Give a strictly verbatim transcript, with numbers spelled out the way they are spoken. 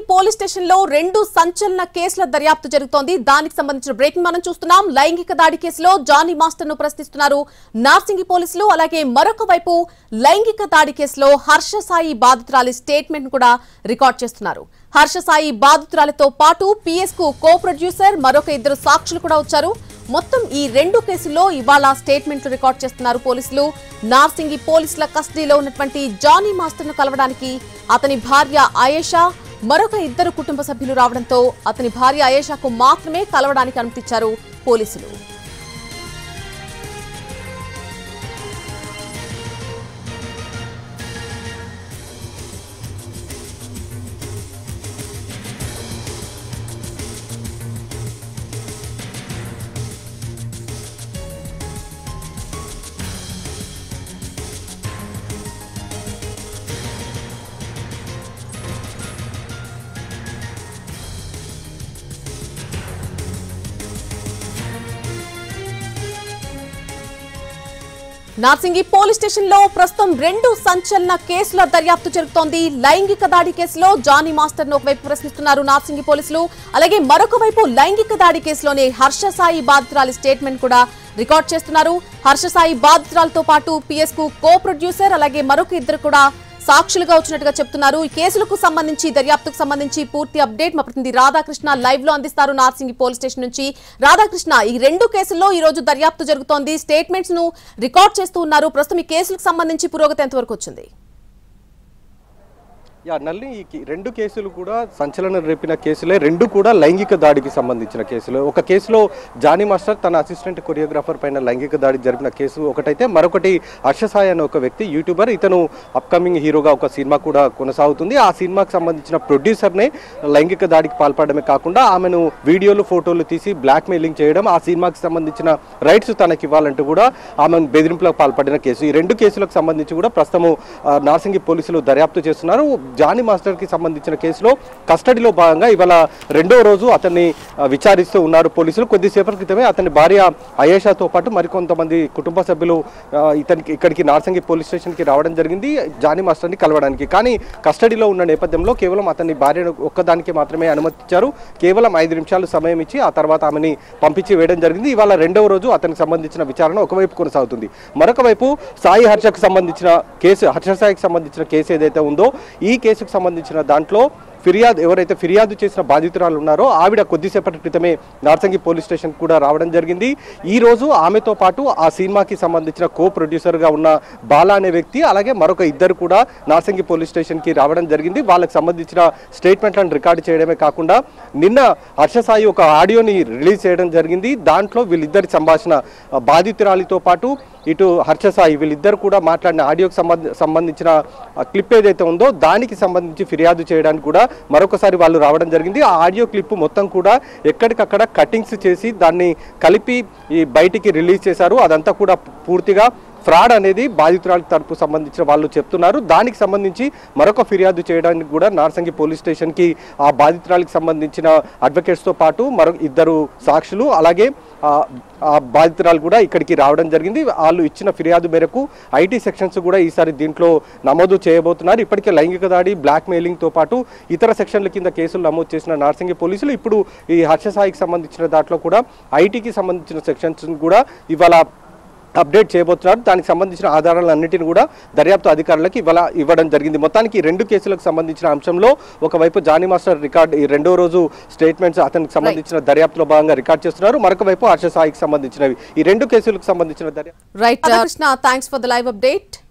Police station లో రెండు సంచలన కేసుల దర్యాప్తు జరుగుతోంది. దానికి సంబంధించిన బ్రేకింగ్ మనం చూస్తున్నాం. లైంగిక దాడి కేసులో జానీ మాస్టర్ ను ప్రశ్నిస్తున్నారు నార్సింగి పోలీసులు. అలాగే మరొక వైపు లైంగిక దాడి కేసులో హర్ష సాయి బాధితురాలి స్టేట్మెంట్ కూడా రికార్డ్ చేస్తున్నారు. హర్ష సాయి బాధితురాలితో పాటు పిఎస్ కు కో ప్రొడ్యూసర్ మరొక ఇద్దరు సాక్షులు కూడా వచ్చారు. మొత్తం ఈ రెండు కేసుల్లో ఇవాళ స్టేట్మెంట్లు రికార్డ్ చేస్తున్నారు పోలీసులు. నార్సింగి పోలీసుల కస్టడీలో ఉన్నటువంటి జానీ మాస్టర్ ను కలవడానికి అతని భార్య ఆయేషా మరొక ఇద్దరు కుటుంబ సభ్యులు రావడంతో అతని భార్య ఆయేషాకు మాత్రమే కలవడానికి అనుమతిచ్చారు పోలీసులు. నార్సింగి పోలీస్ స్టేషన్ లో ప్రస్తుతం రెండు సంచలన కేసుల దర్యాప్తు జరుగుతోంది. లైంగిక దాడి కేసులో జానీ మాస్టర్ ను ఒకవైపు ప్రశ్నిస్తున్నారు నార్సింగి పోలీసులు. అలాగే మరొక వైపు లైంగిక దాడి కేసులోనే హర్ష సాయి బాధితురాలి స్టేట్మెంట్ కూడా రికార్డ్ చేస్తున్నారు. హర్ష సాయి బాధితురాలతో పాటు పిఎస్ కు కో ప్రొడ్యూసర్ అలాగే మరొక ఇద్దరు కూడా సాక్షులుగా వచ్చినట్టుగా చెప్తున్నారు. ఈ కేసులకు సంబంధించి దర్యాప్తుకు సంబంధించి పూర్తి అప్డేట్ మా ప్రతినిధి రాధాకృష్ణ లైవ్ లో అందిస్తారు నార్సింగి పోలీస్ స్టేషన్ నుంచి. రాధాకృష్ణ, ఈ రెండు కేసుల్లో ఈ రోజు దర్యాప్తు జరుగుతోంది. స్టేట్మెంట్స్ ను రికార్డ్ చేస్తూ ఉన్నారు. ప్రస్తుతం ఈ కేసులకు సంబంధించి పురోగతి ఎంతవరకు వచ్చింది? యా నల్లి, ఈ రెండు కేసులు కూడా సంచలనం రేపిన కేసులే. రెండు కూడా లైంగిక దాడికి సంబంధించిన కేసులు. ఒక కేసులో జానీ మాస్టర్ తన అసిస్టెంట్ కొరియోగ్రాఫర్ పైన లైంగిక దాడి జరిపిన కేసు ఒకటైతే, మరొకటి హర్ష సాయి అనే ఒక వ్యక్తి యూట్యూబర్. ఇతను అప్కమింగ్ హీరోగా ఒక సినిమా కూడా కొనసాగుతుంది. ఆ సినిమాకి సంబంధించిన ప్రొడ్యూసర్నే లైంగిక దాడికి పాల్పడమే కాకుండా ఆమెను వీడియోలు ఫోటోలు తీసి బ్లాక్ మెయిలింగ్ చేయడం, ఆ సినిమాకి సంబంధించిన రైట్స్ తనకి ఇవ్వాలంటూ కూడా ఆమెను బెదిరింపులకు పాల్పడిన కేసు. ఈ రెండు కేసులకు సంబంధించి కూడా ప్రస్తుతం నార్సింగి పోలీసులు దర్యాప్తు చేస్తున్నారు. జానీ మాస్టర్ కి సంబంధించిన కేసులో కస్టడీలో భాగంగా ఇవాళ రెండో రోజు అతన్ని విచారిస్తూ ఉన్నారు పోలీసులు. కొద్దిసేపటి క్రితమే అతని భార్య ఆయేషాతో పాటు మరికొంతమంది కుటుంబ సభ్యులు ఇతనికి ఇక్కడికి నార్సింగి పోలీస్ స్టేషన్కి రావడం జరిగింది జానీ మాస్టర్ని కలవడానికి. కానీ కస్టడీలో ఉన్న నేపథ్యంలో కేవలం అతని భార్యను ఒక్కదానికి మాత్రమే అనుమతించారు. కేవలం ఐదు నిమిషాలు సమయం ఇచ్చి ఆ తర్వాత ఆమెని పంపించి వేయడం జరిగింది. ఇవాళ రెండవ రోజు అతనికి సంబంధించిన విచారణ ఒకవైపు కొనసాగుతుంది. మరొక వైపు సాయి హర్షకు సంబంధించిన కేసు, హర్ష సాయికి సంబంధించిన కేసు ఏదైతే ఉందో, ఈ కేసుకు సంబంధించిన దాంట్లో ఫిర్యాదు ఎవరైతే ఫిర్యాదు చేసిన బాధితురాలు ఉన్నారో ఆవిడ కొద్దిసేపటి క్రితమే నార్సింగి పోలీస్ స్టేషన్ కూడా రావడం జరిగింది. ఈ రోజు ఆమెతో పాటు ఆ సినిమాకి సంబంధించిన కో ప్రొడ్యూసర్గా ఉన్న బాలా అనే వ్యక్తి, అలాగే మరొక ఇద్దరు కూడా నార్సింగి పోలీస్ స్టేషన్కి రావడం జరిగింది. వాళ్ళకి సంబంధించిన స్టేట్మెంట్లను రికార్డు చేయడమే కాకుండా నిన్న హర్ష సాయి ఒక ఆడియోని రిలీజ్ చేయడం జరిగింది. దాంట్లో వీళ్ళిద్దరి సంభాషణ, బాధితురాలితో పాటు ఇటు హర్ష సాయి వీళ్ళిద్దరు కూడా మాట్లాడిన ఆడియోకి సంబంధించిన క్లిప్ ఏదైతే ఉందో దానికి సంబంధించి ఫిర్యాదు చేయడానికి కూడా మరొకసారి వాళ్ళు రావడం జరిగింది. ఆ ఆడియో క్లిప్ మొత్తం కూడా ఎక్కడికక్కడ కటింగ్స్ చేసి దాన్ని కలిపి ఈ బయటికి రిలీజ్ చేశారు. అదంతా కూడా పూర్తిగా ఫ్రాడ్ అనేది బాధితురాలి తరపు సంబంధించిన వాళ్ళు చెప్తున్నారు. దానికి సంబంధించి మరొక ఫిర్యాదు చేయడానికి కూడా నార్సింగి పోలీస్ స్టేషన్కి ఆ బాధితురాలికి సంబంధించిన అడ్వకేట్స్తో పాటు మరొక ఇద్దరు సాక్షులు అలాగే ఆ బాధితురాలు కూడా ఇక్కడికి రావడం జరిగింది. వాళ్ళు ఇచ్చిన ఫిర్యాదు మేరకు ఐటీ సెక్షన్స్ కూడా ఈసారి దీంట్లో నమోదు చేయబోతున్నారు. ఇప్పటికే లైంగిక దాడి, బ్లాక్ మెయిలింగ్తో పాటు ఇతర సెక్షన్ల కింద కేసులు నమోదు చేసిన నార్సింగి పోలీసులు ఇప్పుడు ఈ హర్ష సాయికి సంబంధించిన దాంట్లో కూడా ఐటీకి సంబంధించిన సెక్షన్స్ కూడా ఇవాళ అప్డేట్ చేయబోతున్నారు. దానికి సంబంధించిన ఆధారాలన్నింటినీ కూడా దర్యాప్తు అధికారులకు ఇవాళ ఇవ్వడం జరిగింది. మొత్తానికి ఈ రెండు కేసులకు సంబంధించిన అంశంలో ఒకవైపు జానీ మాస్టర్ రికార్డ్ ఈ రెండో రోజు స్టేట్మెంట్స్ అతనికి సంబంధించిన దర్యాప్తులో భాగంగా రికార్డ్ చేస్తున్నారు. మరొక వైపు హర్ష సాయికి సంబంధించినవి. ఈ రెండు కేసులకు సంబంధించిన దర్యాప్తు. Right Krishna, thanks for the live update.